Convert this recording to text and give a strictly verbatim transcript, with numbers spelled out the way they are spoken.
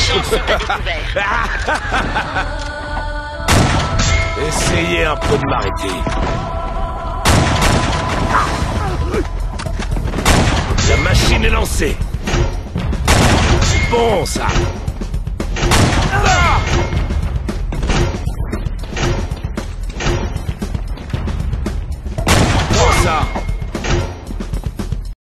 agents sont à découvert. Essayez un peu de m'arrêter. La machine est lancée. C'est bon, ça. Ah